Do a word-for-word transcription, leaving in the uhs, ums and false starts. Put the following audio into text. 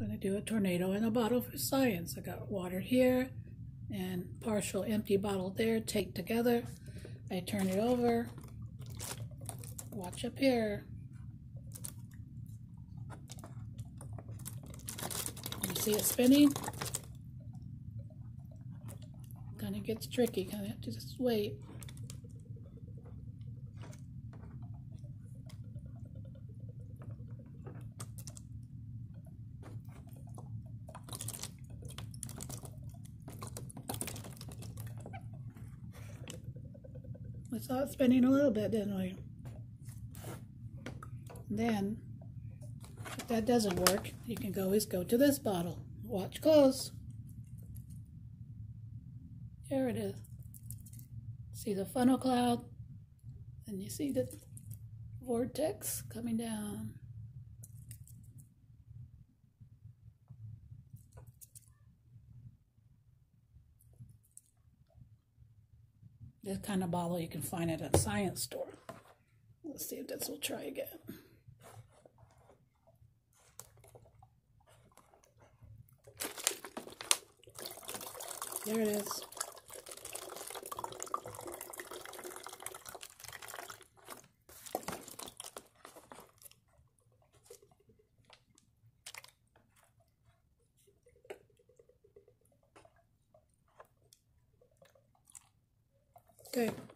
I'm going to do a tornado in a bottle for science. I got water here and partial empty bottle there taped together. I turn it over. Watch up here. You see it spinning? Kind of gets tricky. Kind of have to just wait. We saw it spinning a little bit, didn't we? Then, if that doesn't work, you can always go to this bottle. Watch close. There it is. See the funnel cloud? And you see the vortex coming down. This kind of bottle you can find at a science store. Let's see if this will try again. There it is. Okay.